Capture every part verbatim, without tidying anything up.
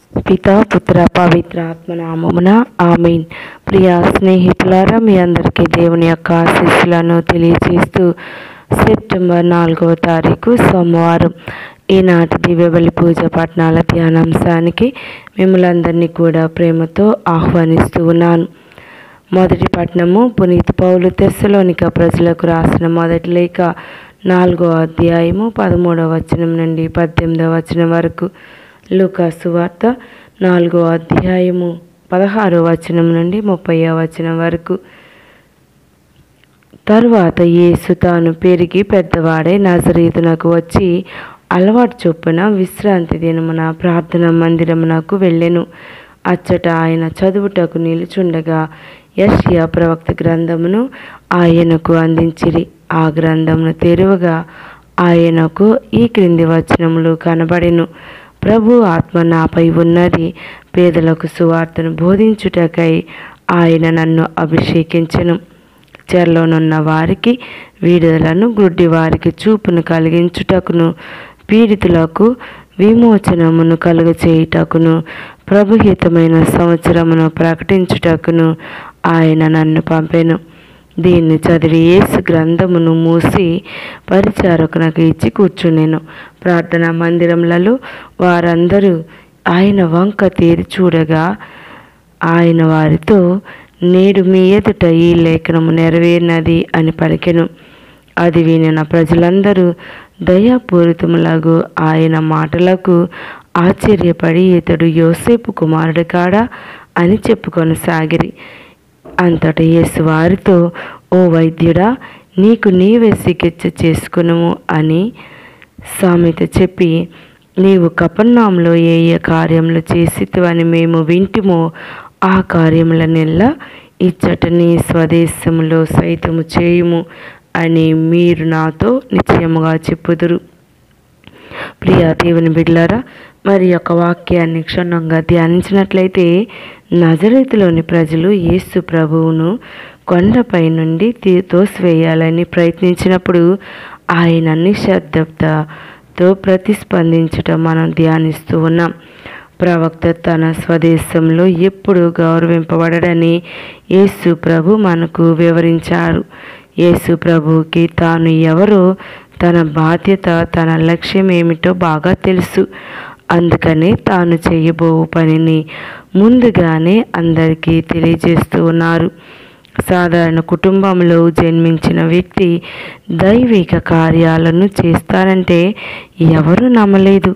పితా పుత్ర పవిత్ర ఆత్మ నామమున ఆమేన్. ప్రియ స్నేహితులారా, మీ అందరికీ దేవుని యొక్క ఆశీస్సులను తెలియజేస్తూ సెప్టెంబర్ నాలుగవ తారీఖు సోమవారం ఈనాటి దివ్యబలి పూజ పట్టణాల ధ్యానాంశానికి మిమ్మల్ని అందరినీ కూడా ప్రేమతో ఆహ్వానిస్తూ ఉన్నాను. మొదటి పట్టణము పునీత పౌలు తెస్సలోనిక ప్రజలకు రాసిన మొదటి లేఖ నాలుగో అధ్యాయము పదమూడవ వచనం నుండి పద్దెనిమిదవ వచనం వరకు. లూకా సువార్త నాలుగో అధ్యాయము పదహారో వచనం నుండి ముప్పైవ వచనం వరకు. తరువాత యేసు తాను పెరిగి పెద్దవాడై నజరేతునకు వచ్చి అలవాటు చొప్పున విశ్రాంతి దినమున ప్రార్థనా మందిరమునకు వెళ్ళెను. అచ్చట ఆయన చదువుటకు నిలుచుండగా యెషయా ప్రవక్త గ్రంథమును ఆయనకు అందించిరి. ఆ గ్రంథమును తెరువగా ఆయనకు ఈ క్రింది వచనములు కనబడెను. ప్రభు ఆత్మ నాపై ఉన్నది, పేదలకు సువార్తను బోధించుటకై ఆయన నన్ను అభిషేకించెను. చెరలోనున్న వారికి విడుదలను, గుడ్డి వారికి చూపును కలిగించుటకును, పీడితులకు విమోచనమును కలుగచేయుటకును, ప్రభుహితమైన సంవత్సరమును ప్రకటించుటకును ఆయన నన్ను పంపెను. దీన్ని చదివి యేసు గ్రంథమును మూసి పరిచారకునకు ఇచ్చి కూర్చునేను. ప్రార్థనా మందిరములలో వారందరూ ఆయన వంక తేరి చూడగా ఆయన వారితో, నేడు మీ ఎదుట ఈ లేఖనము నెరవేరినది అని పలికెను. అది వినిన ప్రజలందరూ దయాపూరితములగు ఆయన మాటలకు ఆశ్చర్యపడి, ఇతడు యోసేపు కుమారుడు కాడా అని చెప్పుకొనసాగిరి. అంతటా యేసు వారితో, ఓ వైద్యుడా, నీకు నీవే చికిత్స చేసుకునుము అని సామెత చెప్పి, నీవు కపెర్నౌములో ఏ ఏ కార్యములు చేసితివని మేము వింటిమో ఆ కార్యములనెల్లా ఇచ్చట నీ స్వదేశములో సైతము చేయుము అని మీరు నాతో నిశ్చయముగా చెప్పుదురు. ప్రియ దేవుని బిడ్డలారా, మరి యొక్క వాక్యాన్ని క్షుణ్ణంగా ధ్యానించినట్లయితే, నజరేతులోని ప్రజలు యేసు ప్రభువును కొండపై నుండి తోసివేయాలని ప్రయత్నించినప్పుడు ఆయన నిశ్శబ్దతతో ప్రతిస్పందించటం మనం ధ్యానిస్తూ ఉన్నాం. ప్రవక్త తన స్వదేశంలో ఎప్పుడు గౌరవింపబడడని యేసు ప్రభు మనకు వివరించారు. యేసు ప్రభువుకి తాను ఎవరో, తన బాధ్యత, తన లక్ష్యం ఏమిటో బాగా తెలుసు. అందుకనే తాను చేయబో పనిని ముందుగానే అందరికీ తెలియజేస్తూ ఉన్నారు. సాధారణ కుటుంబంలో జన్మించిన వ్యక్తి దైవిక కార్యాలను చేస్తారంటే ఎవరూ నమ్మలేదు.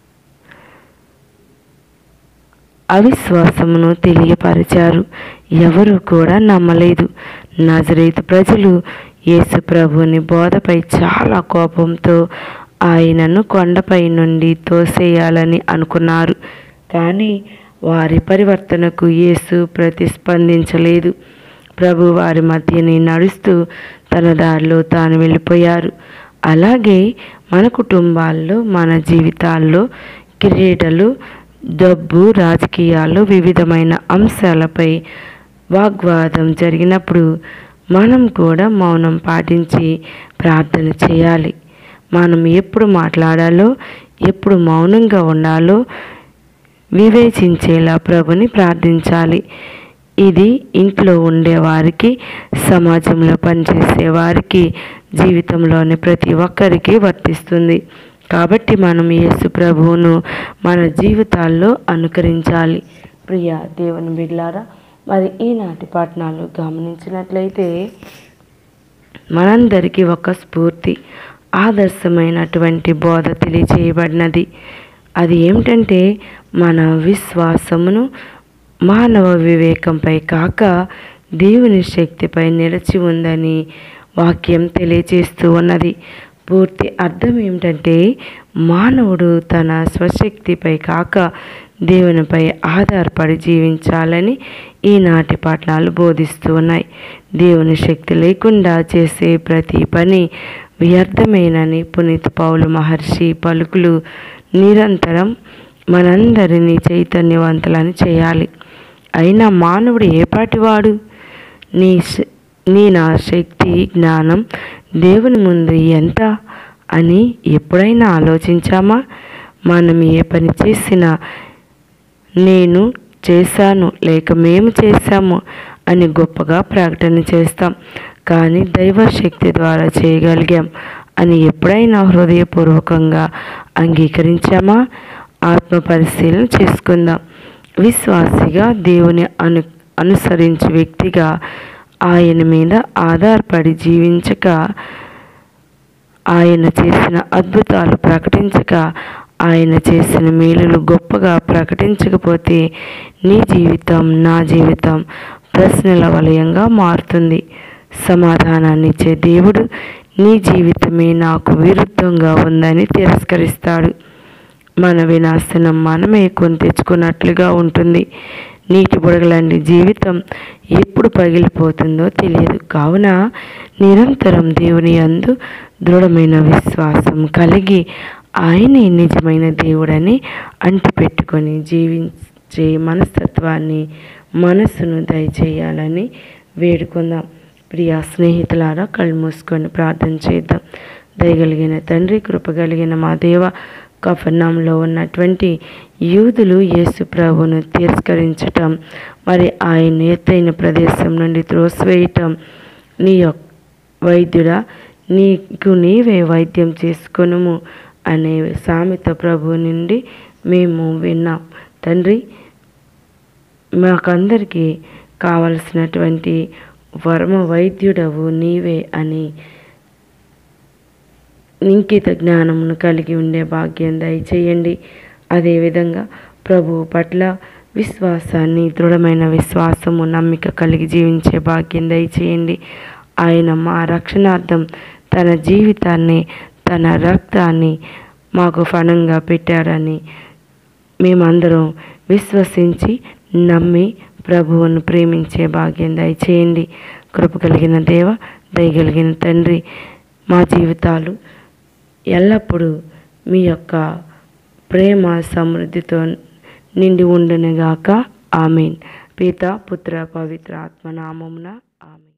అవిశ్వాసమును తెలియపరిచారు. ఎవరు కూడా నమ్మలేదు. నజరేతు ప్రజలు యేసు ప్రభువుని బోధపై చాలా కోపంతో ఆయనను కొండపై నుండి తోసేయాలని అనుకున్నారు. కానీ వారి పరివర్తనకు యేసు ప్రతిస్పందించలేదు. ప్రభు వారి మధ్యనే నడుస్తూ తన దారిలో తాను వెళ్ళిపోయారు. అలాగే మన కుటుంబాల్లో, మన జీవితాల్లో క్రీడలు, డబ్బు, రాజకీయాలు, వివిధమైన అంశాలపై వాగ్వాదం జరిగినప్పుడు మనం కూడా మౌనం పాటించి ప్రార్థన చేయాలి. మనం ఎప్పుడు మాట్లాడాలో, ఎప్పుడు మౌనంగా ఉండాలో వివేచించేలా ప్రభుని ప్రార్థించాలి. ఇది ఇంట్లో ఉండేవారికి, సమాజంలో పనిచేసే వారికి, జీవితంలోని ప్రతి ఒక్కరికి వర్తిస్తుంది. కాబట్టి మనం యేసు ప్రభువును మన జీవితాల్లో అనుకరించాలి. ప్రియ దేవుని బిడ్డలారా, మరి ఈనాటి పట్టణాలు గమనించినట్లయితే మనందరికీ ఒక స్ఫూర్తి, ఆదర్శమైనటువంటి బోధ తెలియచేయబడినది. అది ఏమిటంటే, మన విశ్వాసమును మానవ వివేకంపై కాక దేవుని శక్తిపై నిలిచి ఉందని వాక్యం తెలియజేస్తూ ఉన్నది. పూర్తి అర్థం ఏమిటంటే, మానవుడు తన స్వశక్తిపై కాక దేవునిపై ఆధారపడి జీవించాలని ఈనాటి పట్టణాలు బోధిస్తూ ఉన్నాయి. దేవుని శక్తి లేకుండా చేసే ప్రతి పని వ్యర్థమేనని పునీత పౌలు మహర్షి పలుకులు నిరంతరం మనందరినీ చైతన్యవంతులను చేయాలి. అయినా మానవుడు ఏపాటివాడు? నీ నీ నా శక్తి, జ్ఞానం దేవుని ముందు ఎంత అని ఎప్పుడైనా ఆలోచించామా? మనం ఏ పని చేసినా నేను చేశాను లేక మేము చేశాము అని గొప్పగా ప్రకటన చేస్తాం. కానీ దైవశక్తి ద్వారా చేయగలిగాం అని ఎప్పుడైనా హృదయపూర్వకంగా అంగీకరించామా? ఆత్మ పరిశీలన చేసుకుందాం. విశ్వాసిగా, దేవుని అను అనుసరించే వ్యక్తిగా, ఆయన మీద ఆధారపడి జీవించక, ఆయన చేసిన అద్భుతాలు ప్రకటించక, ఆయన చేసిన మేలులు గొప్పగా ప్రకటించకపోతే నీ జీవితం, నా జీవితం ప్రశ్నల వలయంగా మారుతుంది. సమాధానాన్ని ఇచ్చే దేవుడు నీ జీవితమే నాకు విరుద్ధంగా ఉందని తిరస్కరిస్తాడు. మన వినాశనం మనమే కొని తెచ్చుకున్నట్లుగా ఉంటుంది. నీటి బుడగలాంటి జీవితం ఎప్పుడు పగిలిపోతుందో తెలియదు. కావున నిరంతరం దేవుని యందు దృఢమైన విశ్వాసం కలిగి, ఆయనే నిజమైన దేవుడని అంటిపెట్టుకొని జీవించే మనస్తత్వాన్ని, మనస్సును దయచేయాలని వేడుకుందాం. ప్రియా స్నేహితులారా, కళ్ళు మూసుకొని ప్రార్థన చేద్దాం. దయగలిగిన తండ్రి, కృపగలిగిన మా దేవ, కఫర్నాంలో ఉన్నటువంటి యూదులు యేసు ప్రభువును తిరస్కరించటం, మరి ఆయన ఎత్తైన ప్రదేశం నుండి త్రోసివేయటం, నీ యొక్క వైద్యుడా నీకు నీవే వైద్యం చేసుకొనుము అనే సామెత ప్రభు నుండి మేము విన్నాం. తండ్రి, మాకందరికీ కావలసినటువంటి వర్మ వైద్యుడవు నీవే అని ఇంకిత జ్ఞానమును కలిగి ఉండే భాగ్యం దయచేయండి. అదేవిధంగా ప్రభువు పట్ల విశ్వాసాన్ని, దృఢమైన విశ్వాసము, నమ్మిక కలిగి జీవించే భాగ్యం దయచేయండి. ఆయన మా రక్షణార్థం తన జీవితాన్ని, తన రక్తాన్ని మాకు ఫణంగా పెట్టారని మేమందరం విశ్వసించి నమ్మి ప్రభువును ప్రేమించే భాగ్యం దయచేయండి. కృప కలిగిన దేవ, దయగలిగిన తండ్రి, మా జీవితాలు ఎల్లప్పుడూ మీ యొక్క ప్రేమ సమృద్ధితో నిండి ఉండునుగాక. ఆమేన్. పిత, పుత్ర, పవిత్ర ఆత్మ నామమున ఆమేన్.